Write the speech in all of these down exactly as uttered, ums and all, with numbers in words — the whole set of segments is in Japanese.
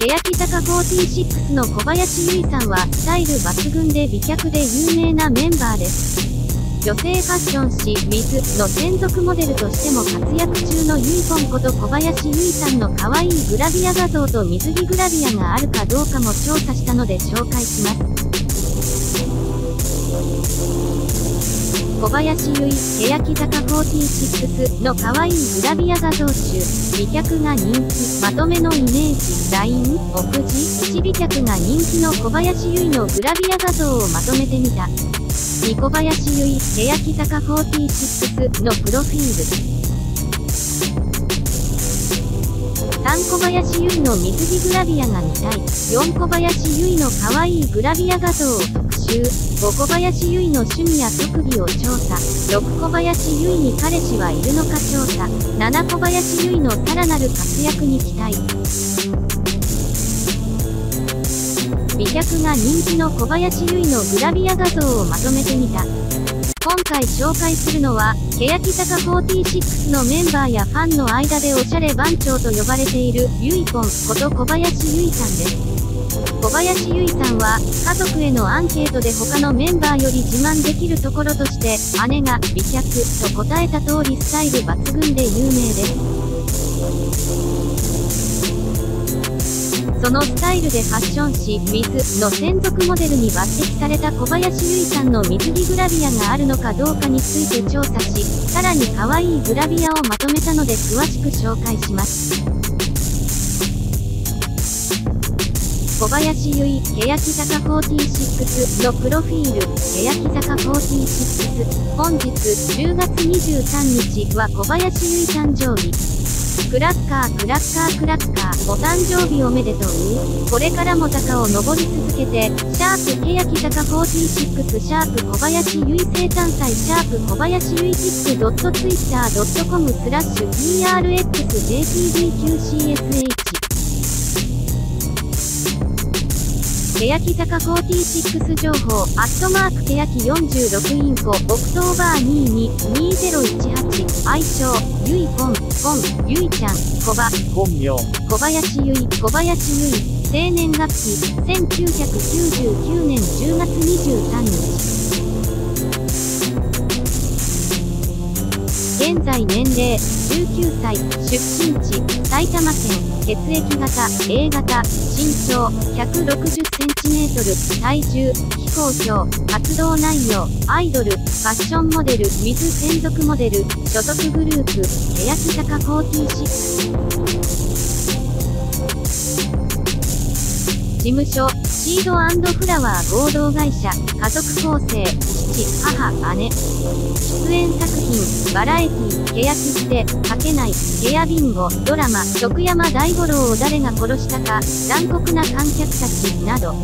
欅坂フォーティーシックスの小林由依さんはスタイル抜群で美脚で有名なメンバーです。女性ファッション誌「ウィズ」の専属モデルとしても活躍中のゆいぽんこと小林由依さんの可愛いグラビア画像と水着グラビアがあるかどうかも調査したので紹介します。小林由依、欅坂フォーティーシックスの可愛いグラビア画像集、美脚が人気、まとめのイメージ、ライン、オフジ、一美脚が人気の小林由依のグラビア画像をまとめてみた。に小林由依、欅坂フォーティーシックスのプロフィール。さん小林由依の水着グラビアが見たい。よん小林由依の可愛いグラビア画像を特集。ご小林由依の趣味や特技を調査。ろく小林由依に彼氏はいるのか調査。なな小林由依のさらなる活躍に期待。美脚が人気の小林由依のグラビア画像をまとめてみた。今回紹介するのは、欅坂フォーティーシックスのメンバーやファンの間でおしゃれ番長と呼ばれているゆいぽんこと小林由依さんです。小林由依さんは、家族へのアンケートで他のメンバーより自慢できるところとして、姉が美脚と答えた通りスタイル抜群で有名です。そのスタイルでファッション誌「ウィズ」の専属モデルに抜擢された小林由依さんの水着グラビアがあるのかどうかについて調査し、さらに可愛いグラビアをまとめたので詳しく紹介します。小林由依、欅坂フォーティーシックスのプロフィール。欅坂フォーティーシックス、本日じゅうがつにじゅうさんにちは小林由依誕生日。クラッカークラッカークラッカー、お誕生日おめでとう。これからも坂を登り続けて、シャープ欅坂フォーティーシックス、シャープ小林由依生誕祭、シャープ小林由依チップドットツイッタードットコムスラッシュ ピーアールエックスジェーティービーキューシーエスエイチ。欅坂フォーティーシックス情報、アットマーク欅よんじゅうろくインフォ、オクトーバーにじゅうに、にせんじゅうはち、愛称、ゆいぽん、ぽん、ゆいちゃん、小葉、 本名、 小林由依、小林由依、生年月日、せんきゅうひゃくきゅうじゅうきゅうねんじゅうがつにじゅうさんにち。現在年齢、じゅうきゅうさい、出身地、埼玉県、血液型、A 型、身長、ひゃくろくじゅっセンチメートル、体重、非公表、活動内容、アイドル、ファッションモデル、水専属モデル、所属グループ、欅坂フォーティーシックス。事務所、シード&フラワー合同会社、家族構成、父、母、姉。出演作品、バラエティー、欅捨て、書けない、ゲアビンゴ、ドラマ、徳山大五郎を誰が殺したか、残酷な観客たち、など。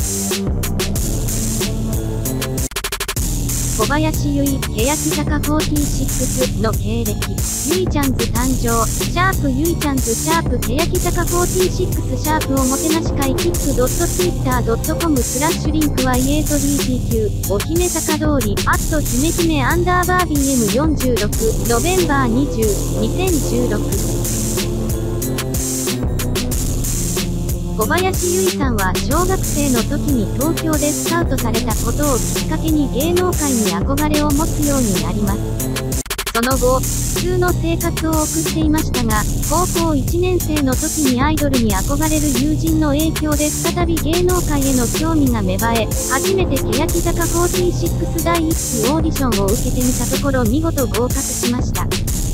小林由依、欅坂フォーティーシックスの経歴。ゆいちゃんズ誕生。シャープゆいちゃんズシャープ欅坂フォーティーシックスシャープおもてなし会キックドットツイッタードットコムスラッシュリンクはイエイトディーティーキューお姫坂通りアット姫姫アンダーバー ビーエムよんじゅうろくノベンバーにじゅう、にせんじゅうろく。小林由依さんは小学生の時に東京でスカウトされたことをきっかけに芸能界に憧れを持つようになります。その後、普通の生活を送っていましたが、高校いちねんせいの時にアイドルに憧れる友人の影響で再び芸能界への興味が芽生え、初めて欅坂フォーティーシックスだいいっきオーディションを受けてみたところ見事合格しました。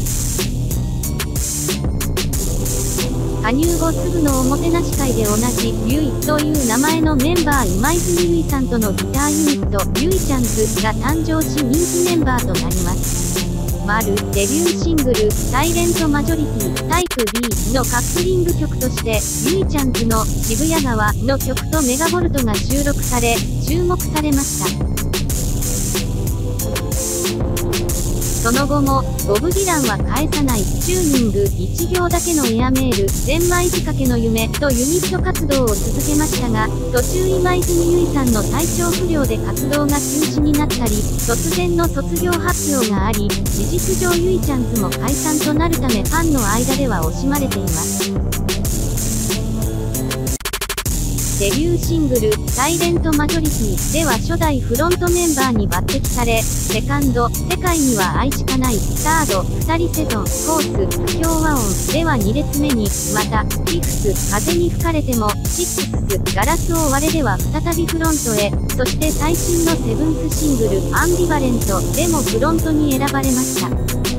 加入後すぐのおもてなし会で同じ「ゆい」という名前のメンバー今泉ゆいさんとのギターユニット「ゆいちゃんズ」が誕生し人気メンバーとなります。丸デビューシングル「サイレントマジョリティタイプ ビー」のカップリング曲としてゆいちゃんズの「渋谷川」の曲とメガボルトが収録され注目されました。その後も、ボブ・ディランは返さない、チューニング、一行だけのエアメール、ゼンマイ仕掛けの夢とユニット活動を続けましたが、途中今泉ゆいさんの体調不良で活動が休止になったり、突然の卒業発表があり、事実上ゆいちゃんズも解散となるためファンの間では惜しまれています。 デビューシングル、サイレントマジョリティでは初代フロントメンバーに抜擢され、セカンド、世界には愛しかない、サード、二人セゾン、コース、不協和音ではに列目に、また、フィフス、風に吹かれても、シックスス、ガラスを割れでは再びフロントへ、そして最新のセブンスシングル、アンビバレントでもフロントに選ばれました。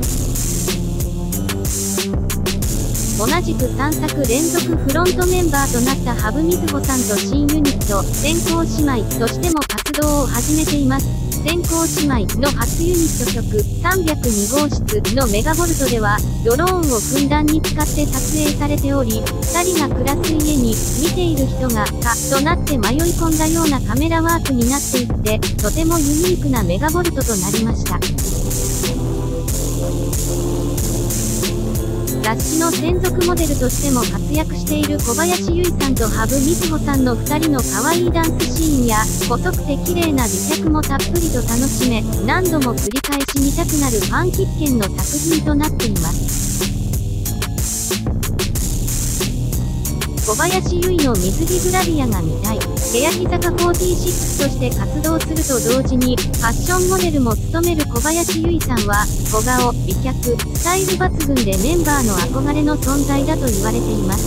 同じくさんさく連続フロントメンバーとなった羽生瑞穂さんと新ユニット、先行姉妹としても活動を始めています。先行姉妹の初ユニット曲、さんびゃくに号室のメガボルトでは、ドローンをふんだんに使って撮影されており、ふたりが暮らす家に、見ている人が、か、となって迷い込んだようなカメラワークになっていって、とてもユニークなメガボルトとなりました。雑誌の専属モデルとしても活躍している小林由依さんと羽生瑞穂さんのふたりの可愛いダンスシーンや、細くて綺麗な美脚もたっぷりと楽しめ、何度も繰り返し見たくなるファン必見の作品となっています。小林由依の水着グラビアが見たい。欅坂フォーティーシックスとして活動すると同時に、ファッションモデルも務める小林由依さんは、小顔、美脚、スタイル抜群でメンバーの憧れの存在だと言われています。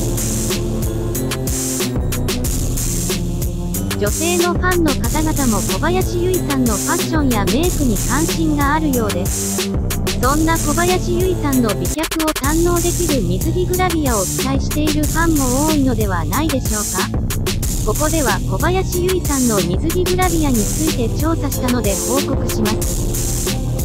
女性のファンの方々も小林由依さんのファッションやメイクに関心があるようです。そんな小林由依さんの美脚を堪能できる水着グラビアを期待しているファンも多いのではないでしょうか。ここでは小林由依さんの水着グラビアについて調査したので報告します。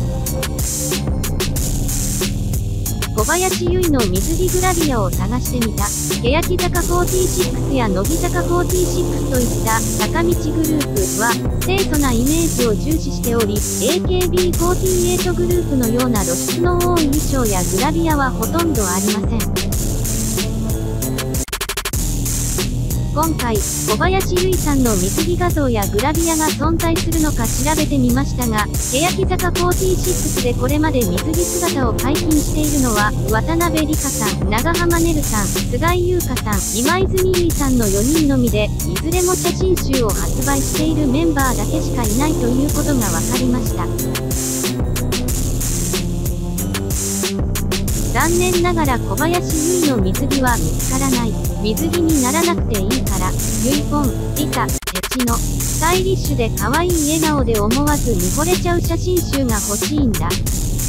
小林由依の水着グラビアを探してみた。欅坂フォーティーシックスや乃木坂フォーティーシックスといった坂道グループは清楚なイメージを重視しており、エーケービーフォーティーエイト グループのような露出の多い衣装やグラビアはほとんどありません。今回、小林由依さんの水着画像やグラビアが存在するのか調べてみましたが、欅坂フォーティーシックスでこれまで水着姿を解禁しているのは、渡辺理香さん、長濱ねるさん、菅井優香さん、今泉由依さんのよにんのみで、いずれも写真集を発売しているメンバーだけしかいないということが分かりました。残念ながら小林由依の水着は見つからない。水着にならなくていいから、ゆいぽん、りさ、てちの、スタイリッシュで可愛い笑顔で思わず見惚れちゃう写真集が欲しいんだ。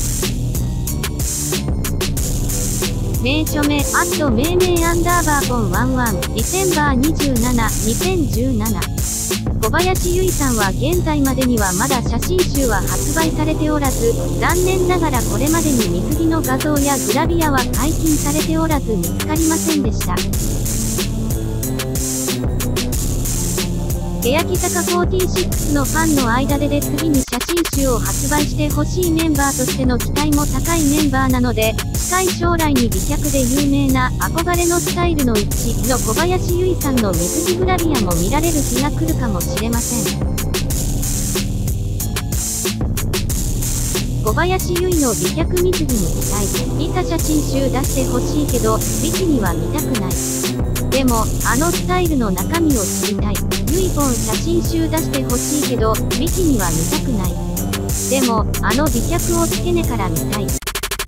名著名、アット命名アンダーバーポンワンワン、ディセンバーにじゅうなな、にせんじゅうなな。小林由依さんは現在までにはまだ写真集は発売されておらず、残念ながらこれまでに水着の画像やグラビアは解禁されておらず見つかりませんでした。欅坂フォーティーシックスのファンの間でで次に写真集を発売してほしいメンバーとしての期待も高いメンバーなので、近い将来に美脚で有名な憧れのスタイルの一致の小林由依さんの水着グラビアも見られる日が来るかもしれません。小林由依の美脚水着に期待。リサ写真集出してほしいけど、ビキニは見たくない。でも、あのスタイルの中身を知りたい。ゆいぽん写真集出してほしいけど、ビキニは見たくない。でも、あの美脚を付け根から見たい。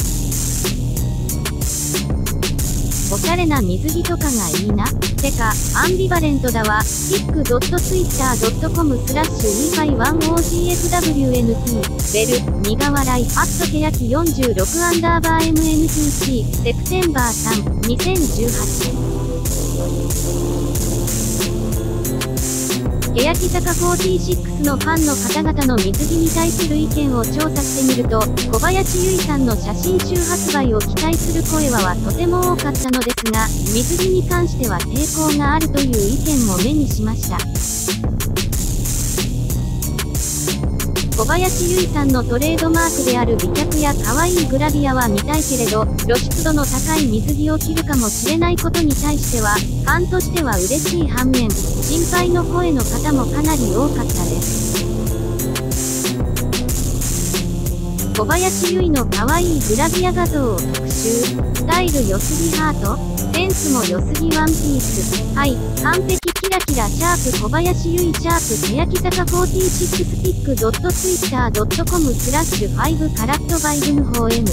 おしゃれな水着とかがいいな。てか、アンビバレントだわ。ピックドットツイッタードットコムスラッシュイーファイワンオージーエフダブリューエヌティー ベル、苦笑い、アットケヤキよんじゅうろくアンダーバー エムエヌティーシー、セプテンバーさん、にせんじゅうはち。欅坂フォーティーシックスのファンの方々の水着に対する意見を調査してみると、小林由依さんの写真集発売を期待する声はとても多かったのですが、水着に関しては抵抗があるという意見も目にしました。小林由依さんのトレードマークである美脚や可愛いグラビアは見たいけれど、露出度の高い水着を着るかもしれないことに対しては、ファンとしては嬉しい反面、心配の声の方もかなり多かったです。小林由依の可愛いグラビア画像を特集。スタイル良すぎハート。先ンスも良すぎワンピース。はい、完璧キラキラシャープ小林由依シャープ欅坂フォーティーシックスピックドットツイッタードットコムスラッシュファイブカラットバイルムフォーエム。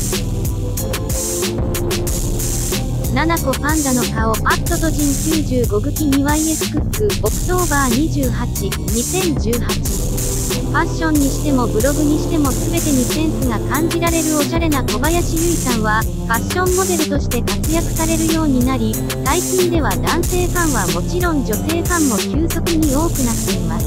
ななこパンダの顔、アットドジンきゅうじゅうごぐきに ワイエス クック、オクトーバーにじゅうはち、にせんじゅうはち。ファッションにしてもブログにしても全てにセンスが感じられるおしゃれな小林由依さんは、ファッションモデルとして活躍されるようになり、最近では男性ファンはもちろん女性ファンも急速に多くなっています。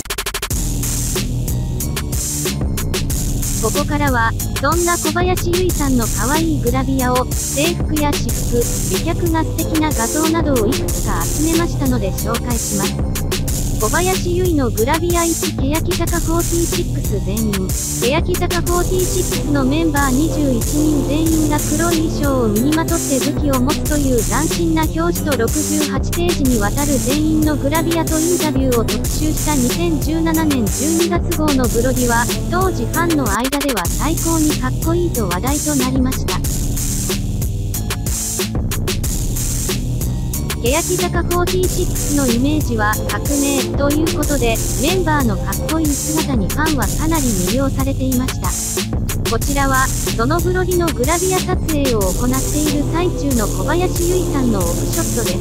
ここからは、そんな小林由依さんの可愛いグラビアを、制服や私服、美脚が素敵な画像などをいくつか集めましたので紹介します。小林由依のグラビアいち、欅坂フォーティーシックス全員。欅坂フォーティーシックスのメンバーにじゅういちにん全員が黒い衣装を身にまとって武器を持つという斬新な表紙とろくじゅうはちページにわたる全員のグラビアとインタビューを特集したにせんじゅうななねんじゅうにがつ号のブロディは、当時ファンの間では最高にかっこいいと話題となりました。欅坂フォーティーシックスのイメージは革命ということで、メンバーのかっこいい姿にファンはかなり魅了されていました。こちらは、そのブロディのグラビア撮影を行っている最中の小林由依さんのオフショットです。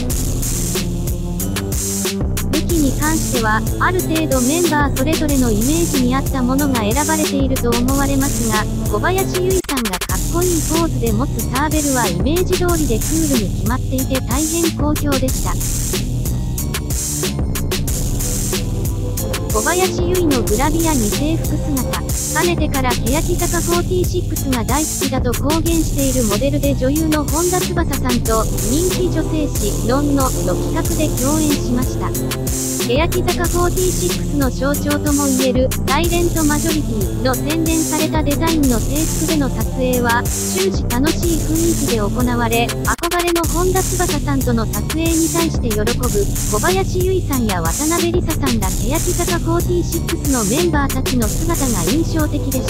武器に関しては、ある程度メンバーそれぞれのイメージに合ったものが選ばれていると思われますが、小林由依さんがかっこいいポーズで持つサーベルはイメージ通りでクールに決まっていて大変好評でした。小林由依のグラビアに制服姿。かねてから欅坂フォーティーシックスが大好きだと公言しているモデルで女優の本田翼さんと人気女性誌ノンノの企画で共演しました。欅坂フォーティーシックスの象徴ともいえるサイレントマジョリティの洗練されたデザインの制服での撮影は終始楽しい雰囲気で行われ、憧れの本田翼さんとの撮影に対して喜ぶ小林由依さんや渡辺梨沙さんら欅坂フォーティーシックスのメンバーたちの姿が印象的でした。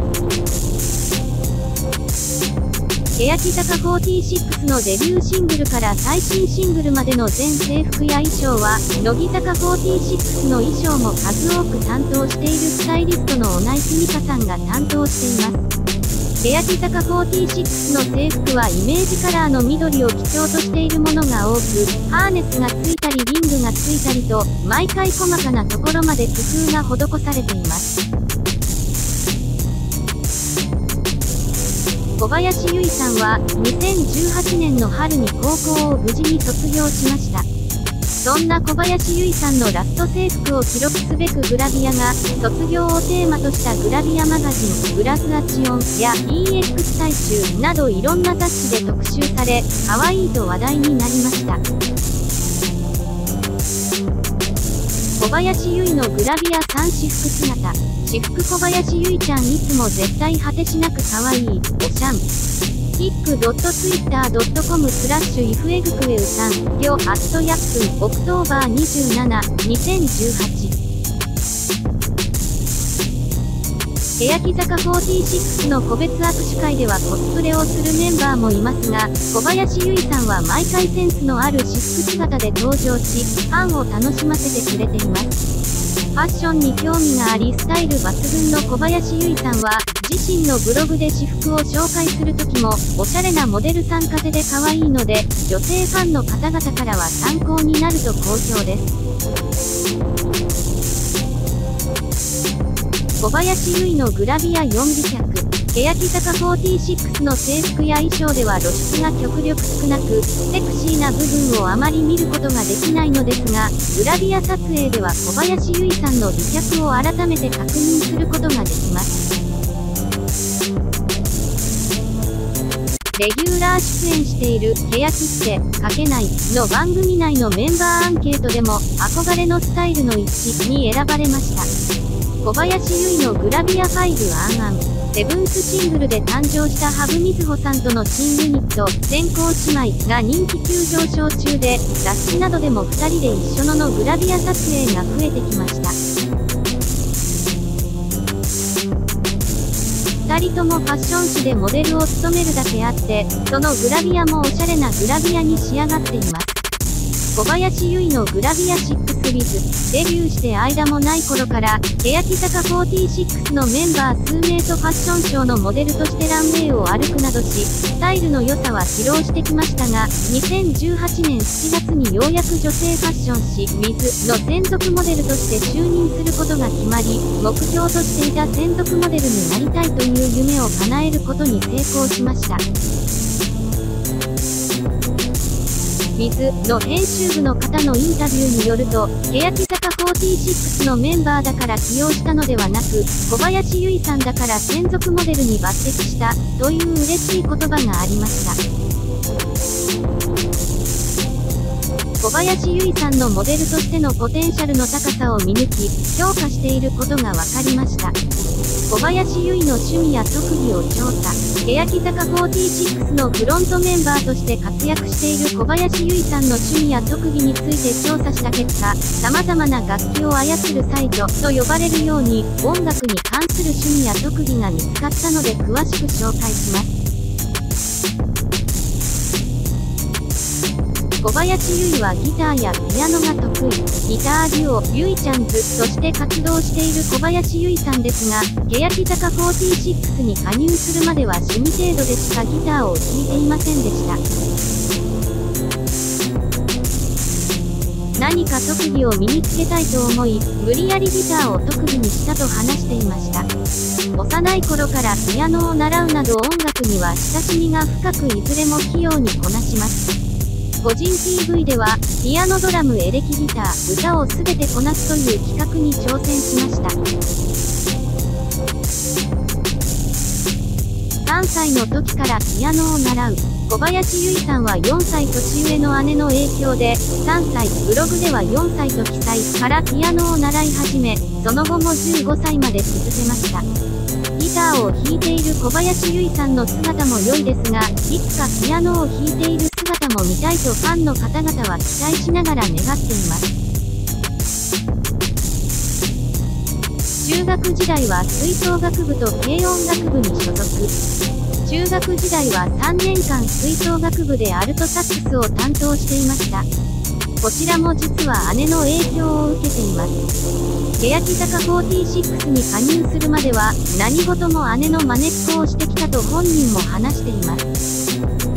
欅坂フォーティーシックスのデビューシングルから最新シングルまでの全制服や衣装は、乃木坂フォーティーシックスの衣装も数多く担当しているスタイリストの小内貴美香さんが担当しています。欅坂フォーティーシックスの制服はイメージカラーの緑を基調としているものが多く、ハーネスがついたりリングがついたりと、毎回細かなところまで工夫が施されています。小林由依さんはにせんじゅうはちねんの春に高校を無事に卒業しました。そんな小林由依さんのラスト制服を記録すべくグラビアが、卒業をテーマとしたグラビアマガジン、グラズアチオンや イーエックス 大衆などいろんな雑誌で特集され、可愛いと話題になりました。小林由依のグラビアさん私服姿。私服小林由依ちゃんいつも絶対果てしなく可愛い、おしゃん。キックドットツイッタードットコムスラッシュイフエグクエウさん、ギョアットヤップン、オクトーバーにじゅうなな、にせんじゅうはち。欅坂フォーティーシックスの個別握手会ではコスプレをするメンバーもいますが、小林由依さんは毎回センスのある私服姿で登場し、ファンを楽しませてくれています。ファッションに興味がありスタイル抜群の小林由依さんは、自身のブログで私服を紹介するときも、おしゃれなモデルさん風で可愛いので、女性ファンの方々からは参考になると好評です。小林由依のグラビアよん美脚。欅坂フォーティーシックスの制服や衣装では露出が極力少なく、セクシーな部分をあまり見ることができないのですが、グラビア撮影では小林由依さんの美脚を改めて確認することができます。レギュラー出演している「欅って書けない」の番組内のメンバーアンケートでも憧れのスタイルの一致に選ばれました。小林由依のグラビアファイブアンアン。セブンスシングルで誕生した羽生瑞穂さんとの新ユニット、先行姉妹が人気急上昇中で、雑誌などでもふたりで一緒ののグラビア撮影が増えてきました。ふた人ともファッション誌でモデルを務めるだけあって、そのグラビアもおしゃれなグラビアに仕上がっています。小林由依のグラビアシックスウィズ、デビューして間もない頃から、欅坂フォーティーシックスのメンバー数名とファッションショーのモデルとしてランウェイを歩くなどし、スタイルの良さは披露してきましたが、にせんじゅうはちねんしちがつにようやく女性ファッション誌、ウィズの専属モデルとして就任することが決まり、目標としていた専属モデルになりたいという夢を叶えることに成功しました。ウィズの編集部の方のインタビューによると、欅坂フォーティーシックスのメンバーだから起用したのではなく、小林由依さんだから専属モデルに抜擢したという嬉しい言葉がありました。小林由依さんのモデルとしてのポテンシャルの高さを見抜き、評価していることが分かりました。小林由依の趣味や特技を調査。欅坂フォーティーシックスのフロントメンバーとして活躍している小林由依さんの趣味や特技について調査した結果、様々な楽器を操る才女と呼ばれるように、音楽に関する趣味や特技が見つかったので詳しく紹介します。小林由依はギターやピアノが得意、ギターデュオ、ゆいちゃんズとして活動している小林由依さんですが、欅坂フォーティーシックスに加入するまでは趣味程度でしかギターを弾いていませんでした。何か特技を身につけたいと思い、無理やりギターを特技にしたと話していました。幼い頃からピアノを習うなど音楽には親しみが深く、いずれも器用にこなします。個人 ピーブイ では、ピアノ、ドラム、エレキギター、歌をすべてこなすという企画に挑戦しました。さんさいの時からピアノを習う。小林由依さんはよんさい年上の姉の影響で、さんさい、ブログではよんさいと記載からピアノを習い始め、その後もじゅうごさいまで続けました。ギターを弾いている小林由依さんの姿も良いですが、いつかピアノを弾いている姿も見たいとファンの方々は期待しながら願っています。中学時代は吹奏楽部と軽音楽部に所属。中学時代はさんねんかん吹奏楽部でアルトサックスを担当していました。こちらも実は姉の影響を受けています。欅坂フォーティーシックスに加入するまでは、何事も姉の真似っこをしてきたと本人も話しています。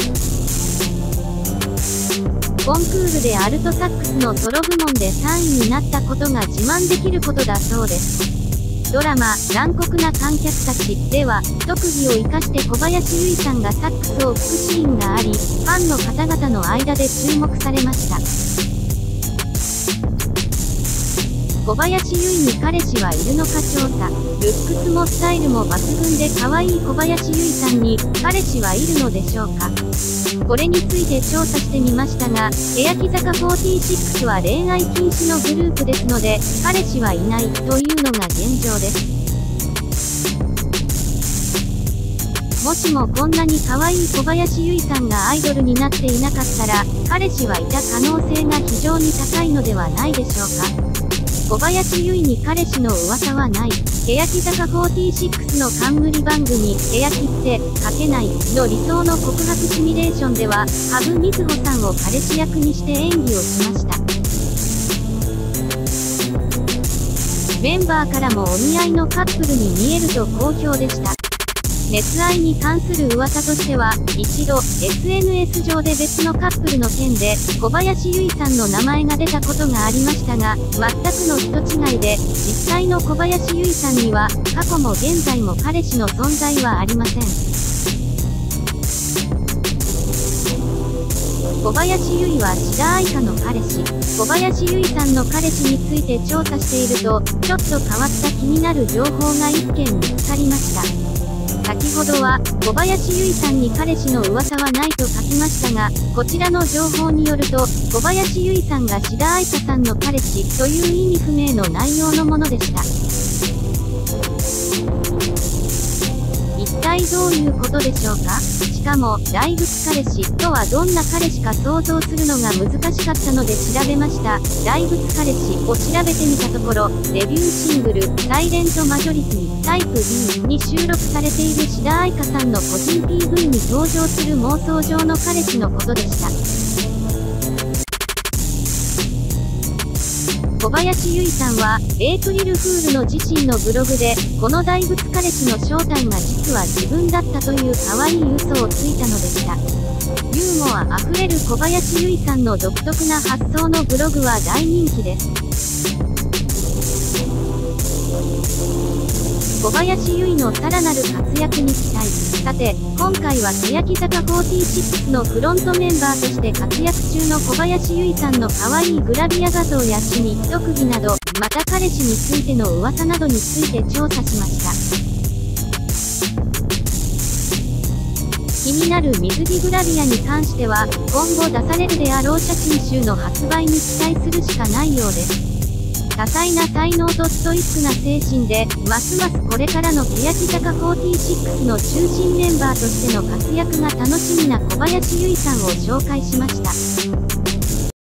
コンクールでアルトサックスのソロ部門でさんいになったことが自慢できることだそうです。ドラマ、残酷な観客たちでは、特技を生かして小林由依さんがサックスを吹くシーンがあり、ファンの方々の間で注目されました。小林由依に彼氏はいるのか調査。ルックスもスタイルも抜群で可愛い小林由依さんに、彼氏はいるのでしょうか。これについて調査してみましたが、欅坂フォーティーシックスは恋愛禁止のグループですので、彼氏はいないというのが現状です。もしもこんなに可愛い小林由依さんがアイドルになっていなかったら、彼氏はいた可能性が非常に高いのではないでしょうか。小林由依に彼氏の噂はない。欅坂フォーティーシックスの冠番組、欅って書けないの理想の告白シミュレーションでは、羽生瑞穂さんを彼氏役にして演技をしました。メンバーからもお似合いのカップルに見えると好評でした。熱愛に関する噂としては、一度 エスエヌエス 上で別のカップルの件で小林由依さんの名前が出たことがありましたが、全くの人違いで、実際の小林由依さんには過去も現在も彼氏の存在はありません。小林由依は志田愛花の彼氏。小林由依さんの彼氏について調査していると、ちょっと変わった気になる情報がいっけん見つかりました。先ほどは、小林由依さんに彼氏の噂はないと書きましたが、こちらの情報によると、小林由依さんが志田愛花さんの彼氏という意味不明の内容のものでした。一体体どういうことでしょうか。しかも、大仏彼氏とはどんな彼氏か想像するのが難しかったので調べました。大仏彼氏を調べてみたところ、デビューシングル、サイレントマジョリティ、タイプ B に収録されている志田愛花さんの個人 ピーブイ に登場する妄想上の彼氏のことでした。小林由依さんは、エイプリルフールの自身のブログで、この大仏彼氏の正体が実は自分だったという可愛い嘘をついたのでした。ユーモアあふれる小林由依さんの独特な発想のブログは大人気です。小林由依のさらなる活躍に期待。さて、今回は欅坂フォーティーシックスのフロントメンバーとして活躍中の小林由依さんの可愛いグラビア画像や趣味、特技など、また彼氏についての噂などについて調査しました。気になる水着グラビアに関しては、今後出されるであろう写真集の発売に期待するしかないようです。多彩な才能とストイックな精神で、ますますこれからの欅坂フォーティーシックスの中心メンバーとしての活躍が楽しみな小林由依さんを紹介しました。